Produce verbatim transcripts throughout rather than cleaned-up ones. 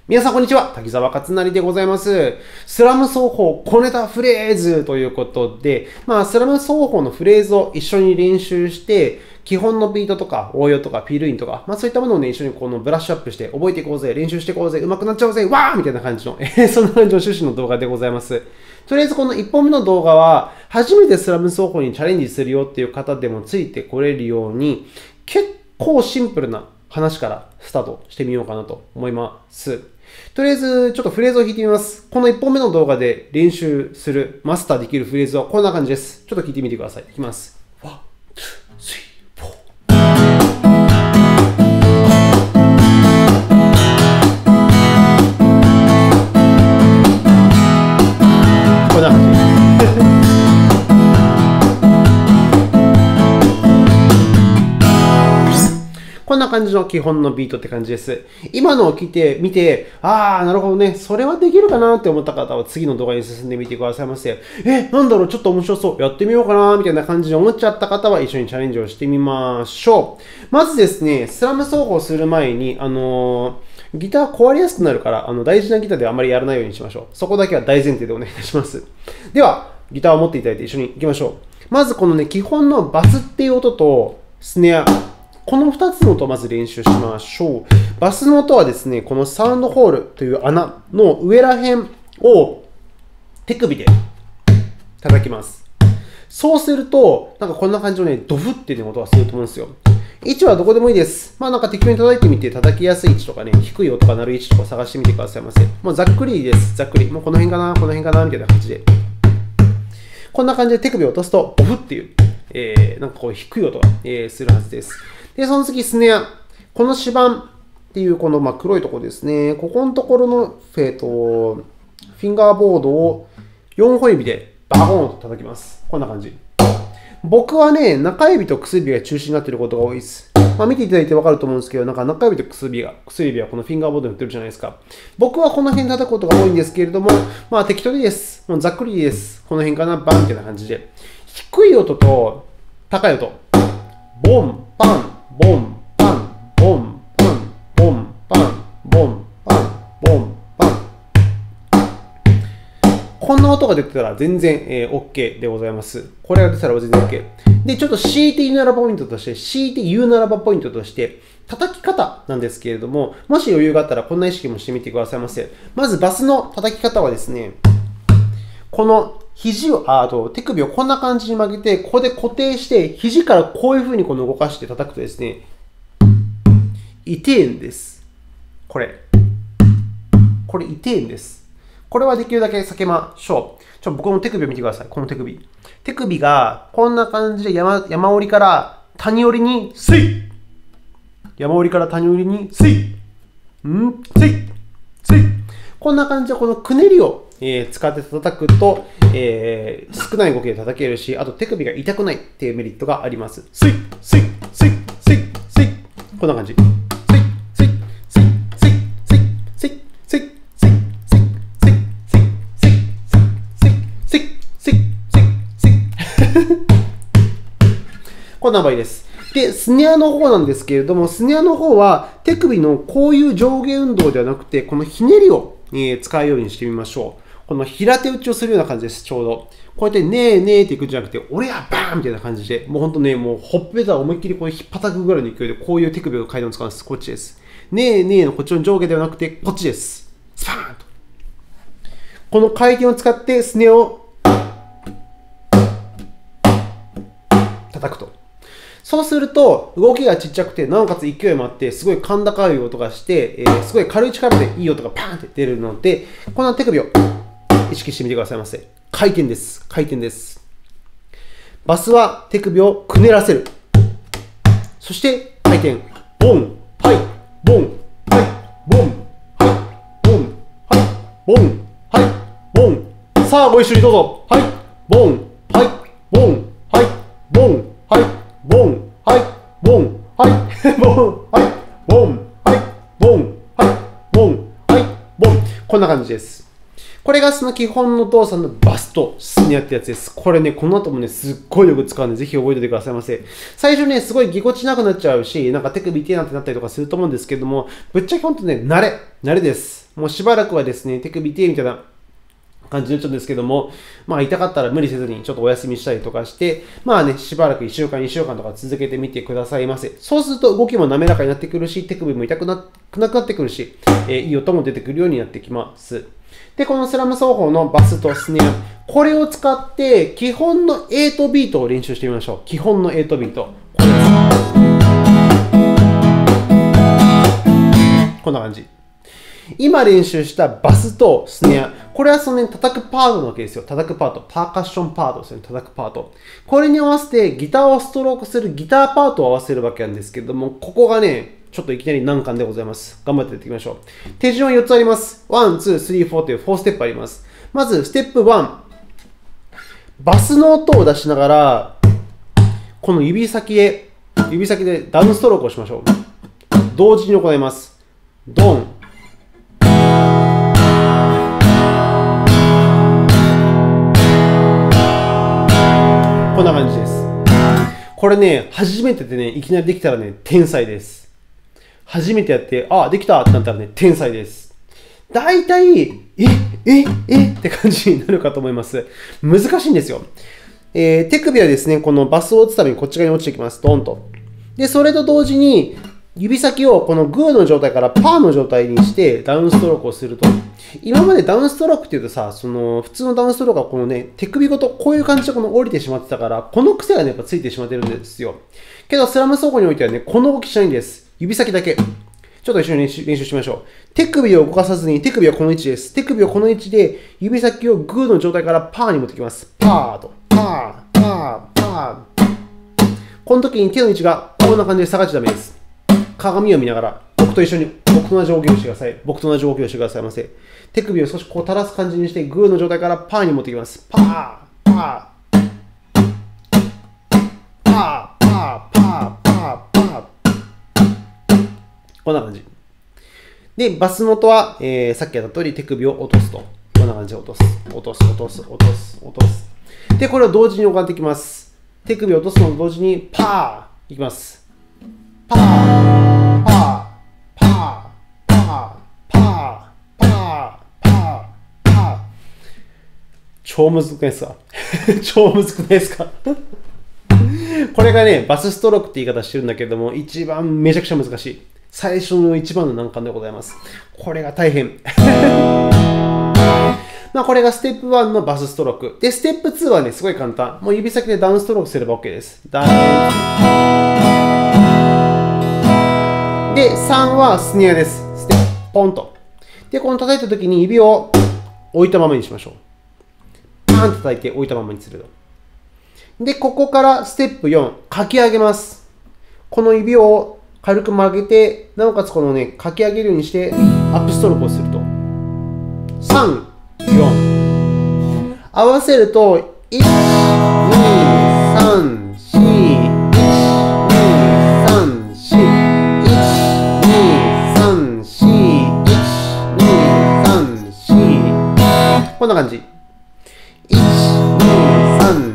皆さんこんにちは。滝沢勝成でございます。スラム奏法小ネタフレーズということで、まあ、スラム奏法のフレーズを一緒に練習して、基本のビートとか応用とかフィールインとか、まあそういったものをね、一緒にこのブラッシュアップして覚えていこうぜ、練習していこうぜ、上手くなっちゃおうぜ、わーみたいな感じの、えー、そんな感じの趣旨の動画でございます。とりあえずこのいっぽんめの動画は、初めてスラム奏法にチャレンジするよっていう方でもついてこれるように、結構シンプルな話からスタートしてみようかなと思います。とりあえず、ちょっとフレーズを弾いてみます。このいっぽんめの動画で練習する、マスターできるフレーズはこんな感じです。ちょっと聞いてみてください。いきます。ワン、ツー、スリー、フォー。こんな感じ。こんな感じの基本のビートって感じです。今のを聞いてみて、あー、なるほどね、それはできるかなって思った方は次の動画に進んでみてくださいませ。え、なんだろう、ちょっと面白そう、やってみようかなみたいな感じで思っちゃった方は一緒にチャレンジをしてみましょう。まずですね、スラム奏法する前に、あのー、ギター壊れやすくなるから、あの大事なギターではあまりやらないようにしましょう。そこだけは大前提でお願いいたします。では、ギターを持っていただいて一緒に行きましょう。まずこのね、基本のバスっていう音とスネア。このふたつの音をまず練習しましょう。バスの音はですね、このサウンドホールという穴の上ら辺を手首で叩きます。そうすると、なんかこんな感じのね、ドフっていう音がすると思うんですよ。位置はどこでもいいです。まあなんか適当に叩いてみて、叩きやすい位置とかね、低い音が鳴る位置とか探してみてくださいませ。もうざっくりです。ざっくり。もうこの辺かな、この辺かな、みたいな感じで。こんな感じで手首を落とすと、ドフっていう、えー、なんかこう低い音が、えー、するはずです。で、その次、スネア。この指板っていうこのまあ黒いところですね。ここのところの、えー、とフィンガーボードをよんほん指でバコーンと叩きます。こんな感じ。僕はね、中指と薬指が中心になっていることが多いです。まあ、見ていただいてわかると思うんですけど、なんか中指と薬指が、薬指はこのフィンガーボードに売ってるじゃないですか。僕はこの辺叩くことが多いんですけれども、まあ適当でいいです。もうざっくりです。この辺かな、バンみたいな感じで。低い音と高い音。ボン、パン。ボン、パン、ボン、パン、ボン、パン、ボン、パン、ボン、パン。こんな音が出てたら全然、えー、OK でございます。これが出てたら全然 OK。で、ちょっと強いて言うならばポイントとして、強いて言うならばポイントとして、叩き方なんですけれども、もし余裕があったらこんな意識もしてみてくださいませ。まずバスの叩き方はですね、この肘を、あと手首をこんな感じに曲げて、ここで固定して、肘からこういう風にこの動かして叩くとですね、痛いんです。これ。これ痛いんです。これはできるだけ避けましょう。ちょ僕の手首を見てください。この手首。手首がこんな感じで 山, 山折りから谷折りにスイッ山折りから谷折りにスイッんスイッスイッこんな感じでこのくねりをえー、使って叩くと、えー、少ない動きで叩けるし、あと手首が痛くないっていうメリットがあります。スイッスイッスイッスイッスイッこんな感じ。スイッスイッスイッスイッスイッスイッスイッスイッスイッスイッスイッスイッスイッスイッスイッスイッスイッスイッこんな場合です。で、スネアの方なんですけれども、スネアの方は手首のこういう上下運動ではなくて、このひねりを使うようにしてみましょう。この平手打ちをするような感じです、ちょうど。こうやってねえねえっていくんじゃなくて、俺やバーンみたいな感じで、もうほんとね、もうほっぺたを思いっきりこう引っ叩くぐらいの勢いで、こういう手首の階段を使うんです。こっちです。ねえねえのこっちの上下ではなくて、こっちです。スパーンと。この回転を使ってスネを叩くと。そうすると、動きがちっちゃくて、なおかつ勢いもあって、すごい甲高い音がして、えー、すごい軽い力でいい音がパーンって出るので、この手首を意識してみてくださいませ。回転です。回転です。バスは手首をくねらせる。そして回転。ボン、はい、ボン、はい、ボン、はい、ボン、はい、ボン、はい、ボン。さあ、ご一緒にどうぞ。はい、ボン、はい、ボン、はい、ボン、はい、ボン、はい、ボン、はい、ボン、はい、ボン、はい、ボン、はい、ボン、はい、ボン。こんな感じです。これがその基本の動作のバスとスネアってやつです。これね、この後もね、すっごいよく使うんで、ぜひ覚えておいてくださいませ。最初ね、すごいぎこちなくなっちゃうし、なんか手首痛いなってなったりとかすると思うんですけども、ぶっちゃけほんとね、慣れ、慣れです。 もうしばらくはですね、手首手みたいな感じになっちゃうんですけども、まあ痛かったら無理せずにちょっとお休みしたりとかして、まあね、しばらくいっしゅうかん、にしゅうかんとか続けてみてくださいませ。そうすると動きも滑らかになってくるし、手首も痛くなくなってくるし、えー、いい音も出てくるようになってきます。で、このスラム奏法のバスとスネア、これを使って基本のはちビートを練習してみましょう。基本のはちビート。これです。こんな感じ。今練習したバスとスネア。これはそのね、叩くパートなわけですよ。叩くパート。パーカッションパートですよね。叩くパート。これに合わせてギターをストロークするギターパートを合わせるわけなんですけども、ここがね、ちょっといきなり難関でございます。頑張ってやっていきましょう。手順はよっつあります。ワン、ツー、スリー、フォーというよんステップあります。まず、ステップワン。バスの音を出しながら、この指先へ、指先でダウンストロークをしましょう。同時に行います。ドン。こんな感じです。これね、初めてでね、いきなりできたらね、天才です。初めてやって、あ、できたってなったらね、天才です。大体、え、え、えって感じになるかと思います。難しいんですよ。えー、手首はですね、このバスを打つためにこっち側に落ちてきます。ドンと。で、それと同時に、指先をこのグーの状態からパーの状態にしてダウンストロークをすると。今までダウンストロークっていうとさ、その普通のダウンストロークはこのね、手首ごとこういう感じでこの降りてしまってたから、この癖がね、やっぱついてしまってるんですよ。けど、スラム奏法においてはね、この動きしないんです。指先だけ。ちょっと一緒に練習、練習しましょう。手首を動かさずに、手首はこの位置です。手首をこの位置で、指先をグーの状態からパーに持ってきます。パーと。パー、パー、パー。この時に手の位置がこんな感じで下がっちゃダメです。鏡を見ながら、僕と一緒に、僕と同じ動きをしてください。僕と同じ動きをしてくださいませ。手首を少しこう垂らす感じにして、グーの状態からパーに持ってきます。パー、パー、パー、パー、パー、パー、パー。こんな感じ。で、バスの音は、えー、さっきやった通り手首を落とすと。こんな感じで落とす。落とす、落とす、落とす、落とす。で、これを同時に行っていきます。手首を落とすのと同時に、パー、いきます。パー、パー、パー、パー、パー、パー、パー、パー。超むずくないですか超むずくないですかこれがね、バスストロークって言い方してるんだけども、一番めちゃくちゃ難しい。最初の一番の難関でございます。これが大変。まあこれがステップワンのバスストローク。で、ステップツーはね、すごい簡単。もう指先でダウンストロークすれば OK です。ダウン。で、さんはスネアです。ステップ、ポンと。で、この叩いた時に指を置いたままにしましょう。パーンと叩いて置いたままにすると。で、ここからステップよん、かき上げます。この指を軽く曲げて、なおかつこのね、かき上げるようにして、アップストロークをすると。さん、よん。合わせると、いち、に、さん、よん、いち、に、さん、よん、いち、に、さん、よん、いち、に、さん、よん。こんな感じ。いち、に、さん、よん、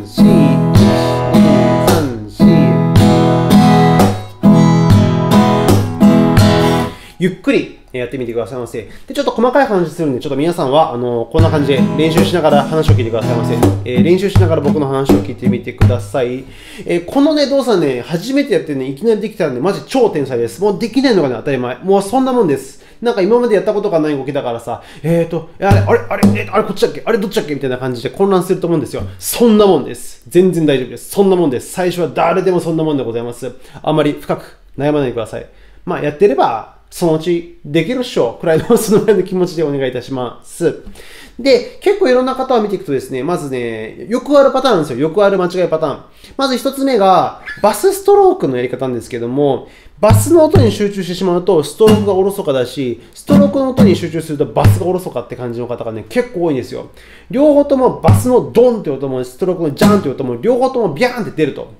ゆっくりやってみてくださいませ。で、ちょっと細かい話するんで、ちょっと皆さんは、あの、こんな感じで練習しながら話を聞いてくださいませ。えー、練習しながら僕の話を聞いてみてください。えー、このね、動作ね、初めてやってね、いきなりできたんで、マジ超天才です。もうできないのがね、当たり前。もうそんなもんです。なんか今までやったことがない動きだからさ、えーと、あれ、あれ、あれ、えー、あれ、こっちだっけあれ、どっちだっけみたいな感じで混乱すると思うんですよ。そんなもんです。全然大丈夫です。そんなもんです。最初は誰でもそんなもんでございます。あんまり深く悩まないでください。まあ、やってれば、そのうちできるっしょくらいのそのぐらいの気持ちでお願いいたします。で、結構いろんな方を見ていくとですね、まずね、よくあるパターンなんですよ。よくある間違いパターン。まず一つ目が、バスストロークのやり方なんですけども、バスの音に集中してしまうと、ストロークがおろそかだし、ストロークの音に集中するとバスがおろそかって感じの方がね、結構多いんですよ。両方ともバスのドンって音も、ストロークのジャンって音も、両方ともビャーンって出ると。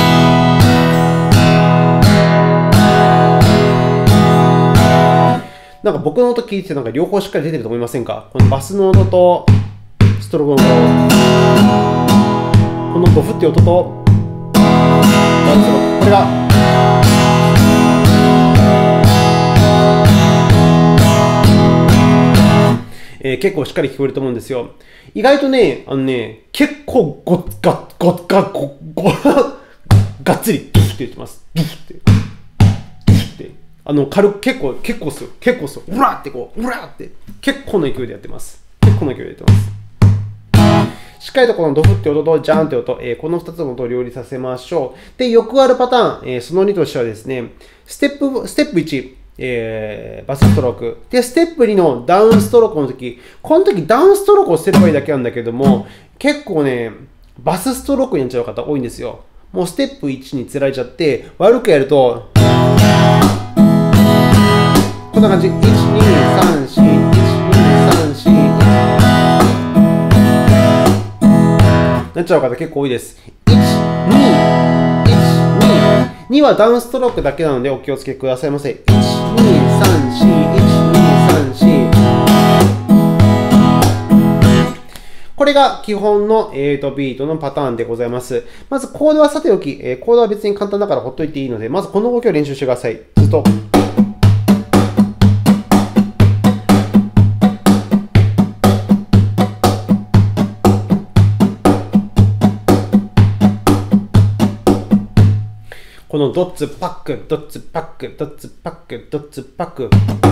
なんか僕の音聞いててなんか両方しっかり出てると思いませんか？このバスの音とストロークの音、このドフって音とバスの音、これがえー、結構しっかり聞こえると思うんですよ。意外とね、あのね、結構ごっがっごっがっごっごがっつりドゥフって言ってます。ドゥフって。ドゥフって。あの、軽く、結構、結構っすよ。結構っすよ。うらーってこう、うらーって。結構な勢いでやってます。結構な勢いでやってます。しっかりとこのドフって音とジャーンって音、えー、このふたつの音を両立させましょう。で、よくあるパターン、えー、そのにとしてはですね、ステップ、ステップいち、えー、バスストローク。で、ステップにのダウンストロークの時、この時ダウンストロークを捨てればいいだけなんだけども、結構ね、バスストロークになっちゃう方多いんですよ。もうステップいちにつられちゃって、悪くやると、こんな感じ。いち、に、さん、よん、いち、に、さん、よん、なっちゃう方結構多いです。いち、に、いち、に、にはダウンストロークだけなのでお気をつけくださいませ。いち、に、さん、よん、いち、に、さん、よん。これが基本のはちビートのパターンでございます。まずコードはさておき、コードは別に簡単だからほっといていいので、まずこの動きを練習してください。ずっと。このドッツパック、ドッツパック、ドッツパック、ドッツパック。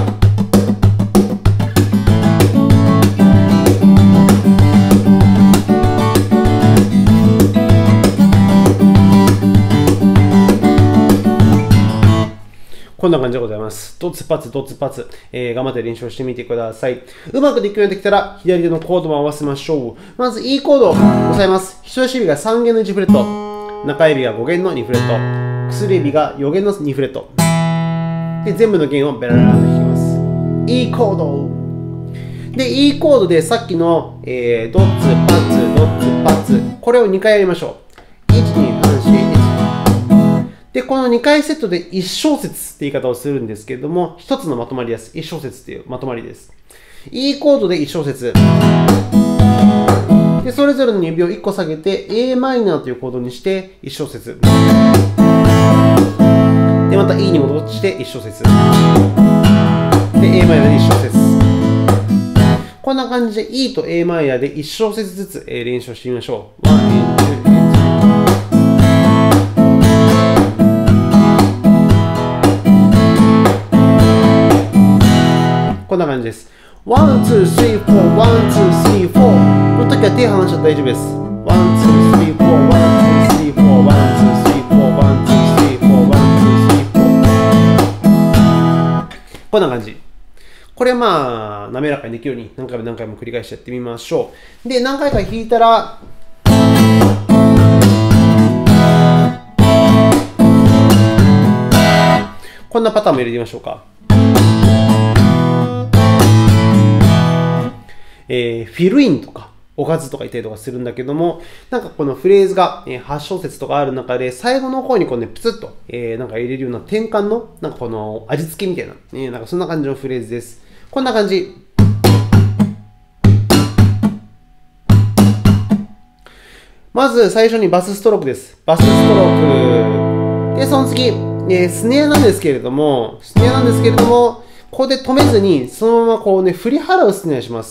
こんな感じでございます。ドツパツ、ドツパツ、えー、頑張って練習してみてください。うまくできるようになってきたら、左手のコードも合わせましょう。まず E コードを押さえます。人差し指がさん弦のいちフレット。中指がご弦のにフレット。薬指がよ弦のにフレット。で、全部の弦をベラベラと弾きます。E コード。で、E コードでさっきの、えー、ドッツ、パツ、ドッツ、パツ。これをにかいやりましょう。いち、に、さん、よん、いち。で、このにかいセットでいち小節って言い方をするんですけれども、ひとつのまとまりです。いち小節っていうまとまりです。E コードでいち小節。で、それぞれの指をいっこ下げて エーマイナーというコードにしていち小節。で、また E に戻していち小節。で、エーマイナーでいち小節。こんな感じで E と エーマイナーでいち小節ずつ練習してみましょう。こんな感じです。ワン、ツー、スリー、フォー、ワン、ツー、スリー、フォー。この時は手離しちゃ大丈夫です。ワン、ツー、スリー、フォー、ワン、ツー、スリー、フォー、ワン、ツー、スリー、フォー、ワン、ツー、スリー、フォー、ワン、ツー、スリー、フォー。こんな感じ。これはまあ、滑らかにできるように何回も何回も繰り返してやってみましょう。で、何回か弾いたら、こんなパターンも入れてみましょうか。えー、フィルインとか、おかずとか言ったりとかするんだけども、なんかこのフレーズがはち小節とかある中で、最後の方にこうね、プツッと、えー、なんか入れるような転換の、なんかこの味付けみたいな、ね、なんかそんな感じのフレーズです。こんな感じ。まず最初にバスストロークです。バスストローク。で、その次、えー、スネアなんですけれども、スネアなんですけれども、ここで止めずに、そのままこうね、振り払うスネアします。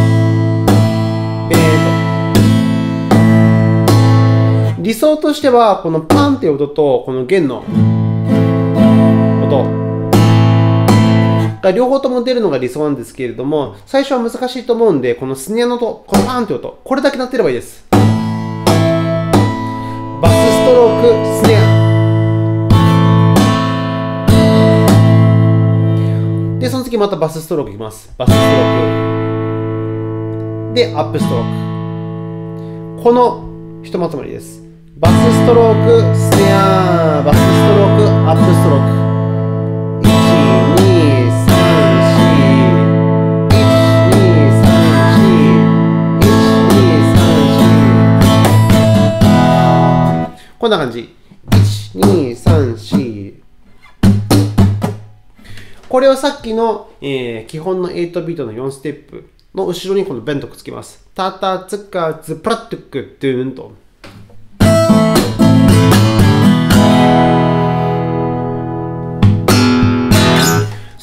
理想としては、このパンっていう音と、この弦の音が両方とも出るのが理想なんですけれども、最初は難しいと思うんで、このスネアの音、このパンっていう音、これだけ鳴ってればいいです。バスストローク、スネア。で、その次またバスストロークいきます。バスストローク。で、アップストローク。このひとまとまりです。バスストローク、スネア、バスストローク、アップストローク。いち、に、さん、よん、いち、に、さん、よん、いち、に、さん、よん。こんな感じ。いち、に、さん、よん。これをさっきの、えー、基本のはちビートのよんステップの後ろにこのベントくっつけます。タタツカツプラットゥックドゥーンと。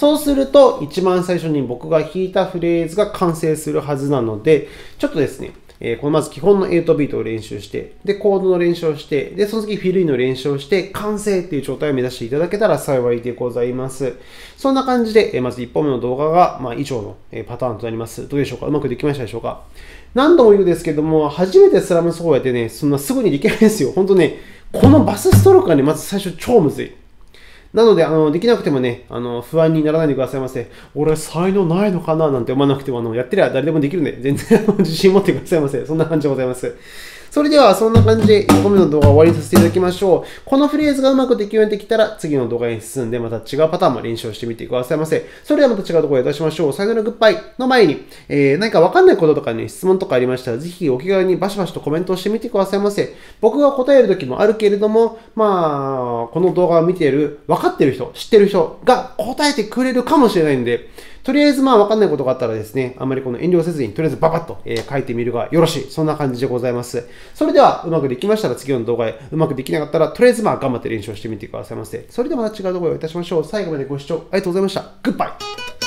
そうすると、一番最初に僕が弾いたフレーズが完成するはずなので、ちょっとですね、えー、このまず基本のはちビートを練習して、で、コードの練習をして、で、その次フィルインの練習をして、完成っていう状態を目指していただけたら幸いでございます。そんな感じで、えー、まずいっぽんめの動画が、まあ、以上の、えー、パターンとなります。どうでしょうか？うまくできましたでしょうか？何度も言うんですけども、初めてスラム奏法やってね、そんなすぐにできないんですよ。ほんとね、このバスストロークがね、まず最初超むずい。なので、あの、できなくてもね、あの、不安にならないでくださいませ。俺、才能ないのかななんて思わなくても、あの、やってりゃ誰でもできるんで、全然自信持ってくださいませ。そんな感じでございます。それでは、そんな感じでいっぽんめの動画を終わりにさせていただきましょう。このフレーズがうまくできるようになってきたら、次の動画に進んで、また違うパターンも練習をしてみてくださいませ。それではまた違うところでお会いいたしましょう。さよならグッバイの前に、えー、何かわかんないこととかね、質問とかありましたら、ぜひお気軽にバシバシとコメントをしてみてくださいませ。僕が答える時もあるけれども、まあ、この動画を見ている、分かってる人、知ってる人が答えてくれるかもしれないんで、とりあえずまあ分かんないことがあったらですね、あんまりこの遠慮せずに、とりあえずババッと、えー、書いてみるがよろしい。そんな感じでございます。それでは、うまくできましたら次の動画へ、うまくできなかったら、とりあえずまあ頑張って練習をしてみてくださいませ。それではまた違う動画をいたしましょう。最後までご視聴ありがとうございました。グッバイ。